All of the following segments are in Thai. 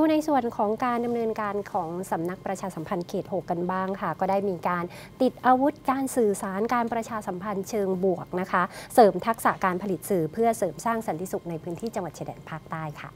ในส่วนของการดำเนินการของสำนักประชาสัมพันธ์เขต 6 กันบ้างค่ะก็ได้มีการติดอาวุธการสื่อสารการประชาสัมพันธ์เชิงบวกนะคะเสริมทักษะการผลิตสื่อเพื่อเสริมสร้างสันติสุขในพื้นที่จังหวัดชายแดนภาคใต้ค่ะ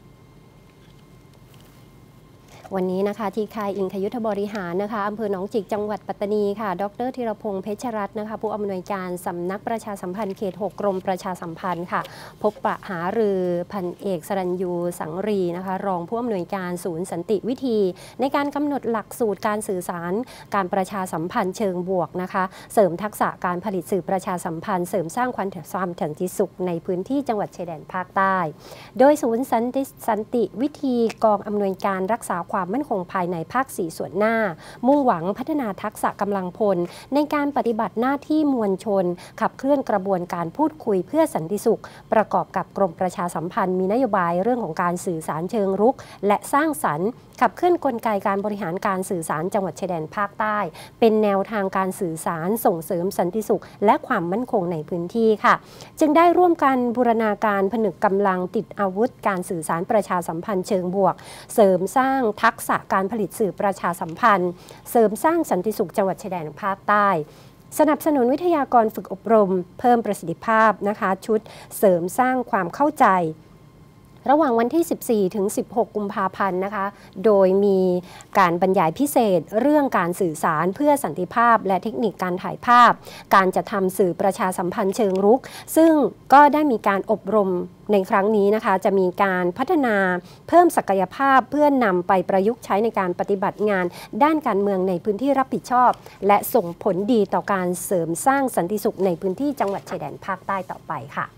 วันนี้นะคะที่ค่ายอิงคยุทธบริหารนะคะอำเภอหนองจิกจังหวัดปัตตานีค่ะดร.ธีรพงษ์เพชรรัตน์นะคะผู้อำนวยการสำนักประชาสัมพันธ์เขต 6 กรมประชาสัมพันธ์ค่ะพบปะหารือพันเอกสรัญยูสังรีนะคะรองผู้อำนวยการศูนย์สันติวิธีในการกำหนดหลักสูตรการสื่อสารการประชาสัมพันธ์เชิงบวกนะคะเสริมทักษะการผลิตสื่อประชาสัมพันธ์เสริมสร้างความสันติสุขในพื้นที่จังหวัดชายแดนภาคใต้โดยศูนย์สันติวิธีกองอำนวยการรักษาความมั่นคงภายในภาค 4 ส่วนหน้ามุ่งหวังพัฒนาทักษะกำลังพลในการปฏิบัติหน้าที่มวลชนขับเคลื่อนกระบวนการพูดคุยเพื่อสันติสุขประกอบกับกรมประชาสัมพันธ์มีนโยบายเรื่องของการสื่อสารเชิงรุกและสร้างสรรค์ขับเคลื่อนกลไกการบริหารการสื่อสารจังหวัดชายแดนภาคใต้เป็นแนวทางการสื่อสารส่งเสริมสันติสุขและความมั่นคงในพื้นที่ค่ะจึงได้ร่วมกันบูรณาการผนึกกำลังติดอาวุธการสื่อสารประชาสัมพันธ์เชิงบวกเสริมสร้างทักษะการผลิตสื่อประชาสัมพันธ์เสริมสร้างสันติสุขจังหวัดชายแดนภาคใต้สนับสนุนวิทยากรฝึกอบรมเพิ่มประสิทธิภาพนะคะชุดเสริมสร้างความเข้าใจระหว่างวันที่ 14 ถึง 16 กุมภาพันธ์นะคะโดยมีการบรรยายพิเศษเรื่องการสื่อสารเพื่อสันติภาพและเทคนิคการถ่ายภาพการจะทำสื่อประชาสัมพันธ์เชิงรุกซึ่งก็ได้มีการอบรมในครั้งนี้นะคะจะมีการพัฒนาเพิ่มศักยภาพเพื่อนำไปประยุกต์ใช้ในการปฏิบัติงานด้านการเมืองในพื้นที่รับผิดชอบและส่งผลดีต่อการเสริมสร้างสันติสุขในพื้นที่จังหวัดชายแดนภาคใต้ต่อไปค่ะ